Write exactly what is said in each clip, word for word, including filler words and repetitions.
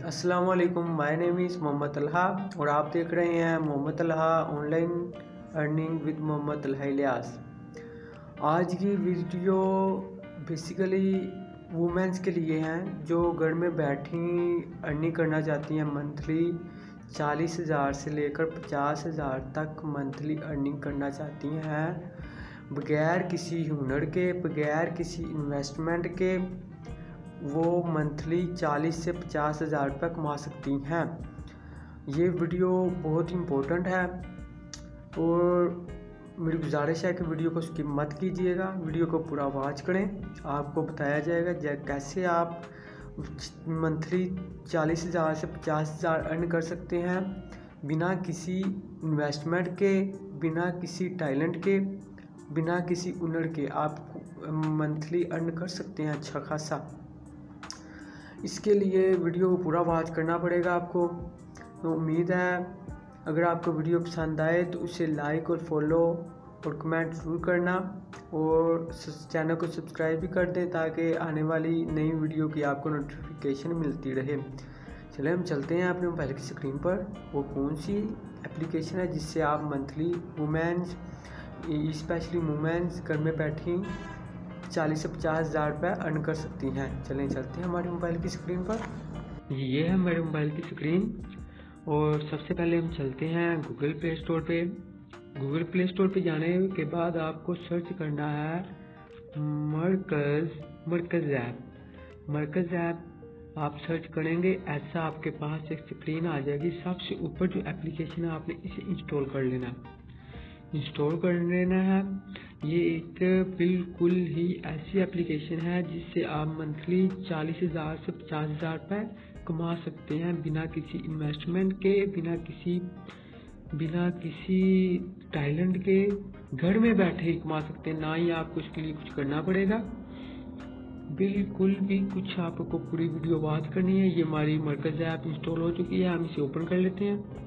अस्सलाम वालेकुम, my name is Mohammad Talha और आप देख रहे हैं Mohammad Talha online earning with Mohammad Talha Ilyas. आज की वीडियो बेसिकली वुमेंस के लिए हैं जो घर में बैठी अर्निंग करना चाहती हैं। मंथली चालीस हज़ार से लेकर पचास हज़ार तक मंथली अर्निंग करना चाहती हैं बगैर किसी हुनर के, बगैर किसी इन्वेस्टमेंट के। वो मंथली चालीस से पचास हज़ार रुपये कमा सकती हैं। ये वीडियो बहुत ही इम्पोर्टेंट है और मेरी गुजारिश है कि वीडियो को स्किप मत कीजिएगा, वीडियो को पूरा वॉच करें। आपको बताया जाएगा कैसे आप मंथली चालीस हज़ार से पचास हज़ार अर्न कर सकते हैं बिना किसी इन्वेस्टमेंट के, बिना किसी टैलेंट के, बिना किसी हुनर के। आप मंथली अर्न कर सकते हैं अच्छा खासा। इसके लिए वीडियो को पूरा वॉच करना पड़ेगा आपको। तो उम्मीद है अगर आपको वीडियो पसंद आए तो उसे लाइक और फॉलो और कमेंट ज़रूर करना और चैनल को सब्सक्राइब भी कर दें ताकि आने वाली नई वीडियो की आपको नोटिफिकेशन मिलती रहे। चलिए हम चलते हैं अपने मोबाइल की स्क्रीन पर। वो कौन सी एप्लीकेशन है जिससे आप मंथली वुमेन्स, स्पेशली वुमेन्स घर में बैठी चालीस से पचास हज़ार रुपये अर्न कर सकती हैं। चलें चलते हैं हमारे मोबाइल की स्क्रीन पर। ये है हमारे मोबाइल की स्क्रीन और सबसे पहले हम चलते हैं गूगल प्ले स्टोर पे। गूगल प्ले स्टोर पे जाने के बाद आपको सर्च करना है मरकज़ मरकज़ ऐप। मरकज़ ऐप आप सर्च करेंगे, ऐसा आपके पास एक स्क्रीन आ जाएगी। सबसे ऊपर जो एप्लीकेशन है आपने इसे इंस्टॉल कर लेना है इंस्टॉल कर लेना है ये एक बिल्कुल ही ऐसी एप्लीकेशन है जिससे आप मंथली चालीस हज़ार से पचास हज़ार रुपये कमा सकते हैं बिना किसी इन्वेस्टमेंट के, बिना किसी बिना किसी टैलेंट के। घर में बैठे ही कमा सकते हैं, ना ही आपको इसके लिए कुछ करना पड़ेगा। बिल्कुल भी कुछ आपको पूरी वीडियो वॉच करनी है। ये हमारी मरकज़ ऐप इंस्टॉल हो चुकी है, हम इसे ओपन कर लेते हैं।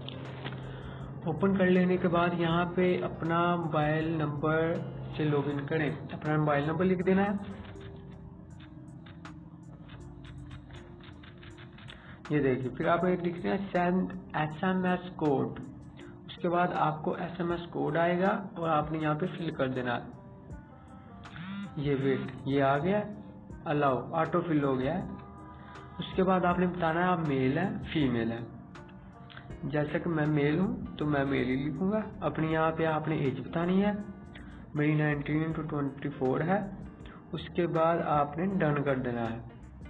ओपन कर लेने के बाद यहाँ पे अपना मोबाइल नंबर से लॉगिन करें। अपना मोबाइल नंबर लिख देना है। ये देखिए, फिर आप एक लिखते हैं send S M S code. उसके बाद आपको एस एम एस कोड आएगा और आपने यहाँ पे फिल कर देना है। ये वेट, ये आ गया, अलाउ, ऑटो फिल हो गया है। उसके बाद आपने बताना है आप मेल है फीमेल है। जैसा कि मैं मेल हूँ तो मैं मेल ही लिखूँगा। अपनी यहाँ पे आपने एज बतानी है, मेरी नाइनटीन टू ट्वेंटी फोर है। उसके बाद आपने डन कर देना है।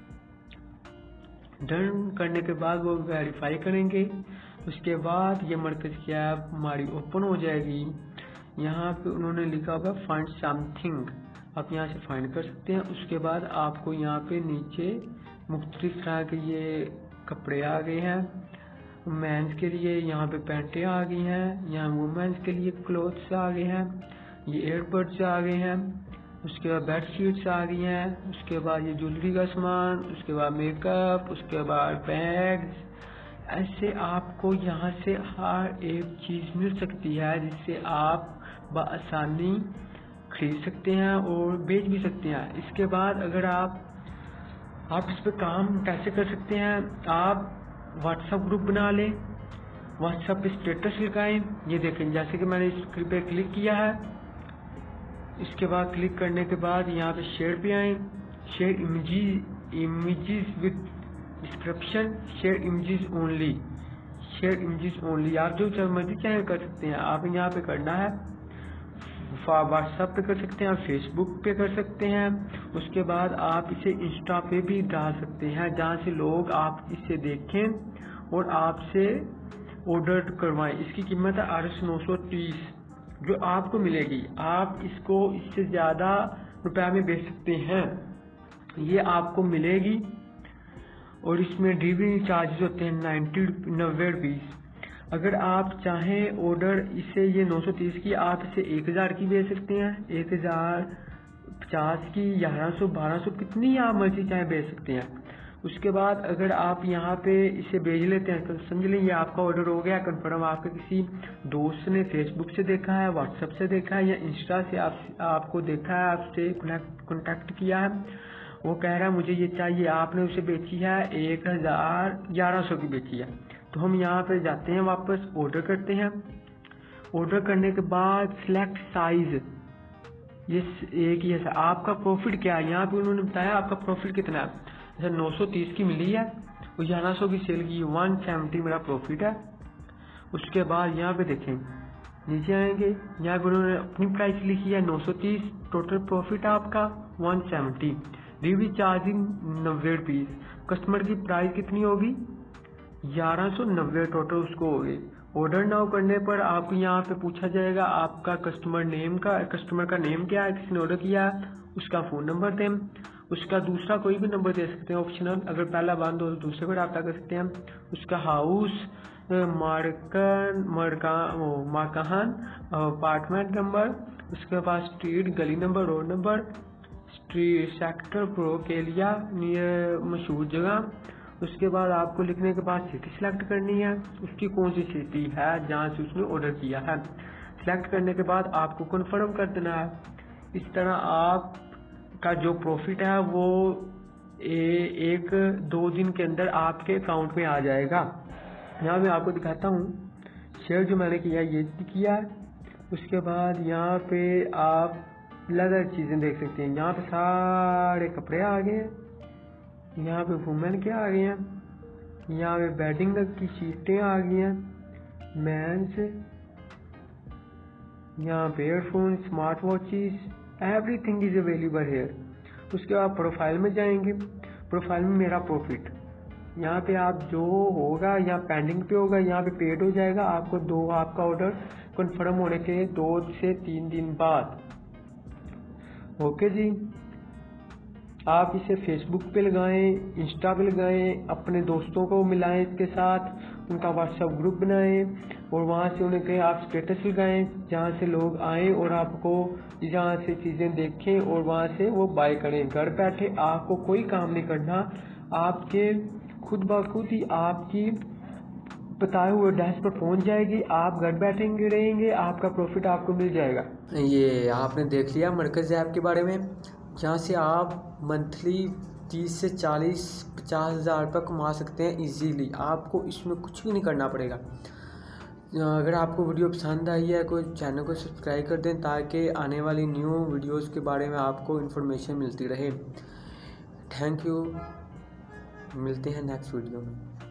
डन करने के बाद वो वेरीफाई करेंगे। उसके बाद ये मरकज़ की ऐप हमारी ओपन हो जाएगी। यहाँ पे उन्होंने लिखा हुआ फाइंड समथिंग, आप यहाँ से फाइंड कर सकते हैं। उसके बाद आपको यहाँ पे नीचे मुख्तलिफ तरह के ये कपड़े आ गए हैं। मेंस के लिए यहाँ पे पैंटें आ गई हैं, यहाँ वुमेन्स के लिए क्लोथ्स आ गए हैं, ये एयरबड्स आ गए हैं। उसके बाद बेड शीट्स आ गई हैं। उसके बाद ये ज्वेलरी का सामान, उसके बाद मेकअप, उसके बाद बैग्स। ऐसे आपको यहाँ से हर एक चीज़ मिल सकती है जिससे आप बआसानी खरीद सकते हैं और बेच भी सकते हैं। इसके बाद अगर आप आप इस पर काम कैसे कर सकते हैं, आप व्हाट्सएप ग्रुप बना लें, व्हाट्सएप पे स्टेटस लगाएं। ये देखें, जैसे कि मैंने इस पे क्लिक किया है। इसके बाद क्लिक करने के बाद यहाँ पे शेयर पे आए, share images images with description, share images only, share images only. आप जो मर्जी चाहे कर सकते हैं। आप यहाँ पे करना है, व्हाट्सएप पे कर सकते हैं, फेसबुक पे कर सकते हैं। उसके बाद आप इसे इंस्टा पे भी डाल सकते हैं जहाँ से लोग आप इसे देखें और आपसे ऑर्डर करवाएं। इसकी कीमत है आर एस नौ सौ तीस जो आपको मिलेगी। आप इसको इससे ज़्यादा रुपये में बेच सकते हैं, ये आपको मिलेगी। और इसमें डिलीवरी चार्जेस होते हैं नाइन्टी नब्बे रुपीज़। अगर आप चाहें ऑर्डर इसे ये नौ सौ तीस की, आप इसे एक हज़ार की बेच सकते हैं, एक हज़ार पचास की, ग्यारह सौ, बारह सौ, कितनी आप मर्जी चाहे बेच सकते हैं। उसके बाद अगर आप यहाँ पे इसे भेज लेते हैं तो समझ लें ये आपका ऑर्डर हो गया कन्फर्म। आपके किसी दोस्त ने फेसबुक से देखा है, व्हाट्सएप से देखा है या इंस्टा से आप आपको देखा है, आपसे कनेक्ट कॉन्टैक्ट किया है वो कह रहा है मुझे ये चाहिए, आपने उसे बेची है एक हज़ार ग्यारह सौ की बेची है। तो हम यहाँ पे जाते हैं, वापस ऑर्डर करते हैं। ऑर्डर करने के बाद सिलेक्ट साइज, ये एक ही है। आपका प्रॉफिट क्या है, यहाँ पे उन्होंने बताया आपका प्रॉफिट कितना है। जैसे नौ सौ तीस की मिली है और ग्यारह सौ की सेल की, वन सेवेंटी मेरा प्रॉफिट है। उसके बाद यहाँ पे देखें, नीचे आएंगे, यहाँ पे उन्होंने अपनी प्राइस लिखी है नौ सौ तीस, टोटल प्रॉफिट आपका वन सेवेंटी, डिलीवरी चार्जिंग नब्बे रुपीज़, कस्टमर की प्राइस कितनी होगी ग्यारह सौ नब्बे टोटल उसको होगी। ऑर्डर नाउ करने पर आपको यहाँ पे पूछा जाएगा आपका कस्टमर नेम का कस्टमर का नेम क्या है, किसने ऑर्डर किया है, उसका फ़ोन नंबर दें, उसका दूसरा कोई भी नंबर दे सकते हैं ऑप्शनल, अगर पहला बंद हो तो दूसरे पर रब्ता कर सकते हैं। उसका हाउस मार्कन मरका मारकाहान अपार्टमेंट नंबर, उसके बाद स्ट्रीट गली नंबर रोड नंबर, स्ट्रीट सेक्टर प्रो के लिया नियर मशहूर जगह। उसके बाद आपको लिखने के बाद सिटी सिलेक्ट करनी है, उसकी कौन सी सिटी है जहाँ से उसने ऑर्डर किया है। सिलेक्ट करने के बाद आपको कन्फर्म कर देना है। इस तरह आप का जो प्रॉफिट है वो ए, एक दो दिन के अंदर आपके अकाउंट में आ जाएगा। यहाँ मैं आपको दिखाता हूँ शेयर जो मैंने किया ये किया है। उसके बाद यहाँ पे आप लेदर चीज़ें देख सकते हैं, यहाँ पे सारे कपड़े आ गए हैं, यहाँ पे वुमेन के आ गए हैं, यहाँ पे बेडिंग की शीटें आ गई हैं, मैंस, यहाँ पे earphone, smart watches, everything is available here. उसके बाद प्रोफाइल में जाएंगे, प्रोफाइल में मेरा प्रॉफिट, यहाँ पे आप जो होगा यहाँ पेंडिंग पे होगा, यहाँ पे पेड हो जाएगा आपको दो आपका ऑर्डर कंफर्म होने के दो से तीन दिन बाद। ओके जी, आप इसे फेसबुक पे लगाएं, इंस्टा पे लगाएं, अपने दोस्तों को मिलाएं इसके साथ, उनका व्हाट्सएप ग्रुप बनाएं और वहाँ से उन्हें कहें आप स्टेटस लगाएं जहाँ से लोग आएं और आपको जहाँ से चीज़ें देखें और वहाँ से वो बाय करें। घर बैठे आपको कोई काम नहीं करना, आपके खुद ब खुद ही आपकी बताए हुए एड्रेस पर पहुंच जाएगी, आप घर बैठेंगे रहेंगे, आपका प्रॉफिट आपको मिल जाएगा। ये आपने देख लिया मरकज़ ऐप के बारे में, जहाँ से आप मंथली तीस से चालीस पचास हज़ार रुपये कमा सकते हैं इजीली। आपको इसमें कुछ भी नहीं करना पड़ेगा। अगर आपको वीडियो पसंद आई है कोई चैनल को सब्सक्राइब कर दें ताकि आने वाली न्यू वीडियोस के बारे में आपको इन्फॉर्मेशन मिलती रहे। थैंक यू, मिलते हैं नेक्स्ट वीडियो में।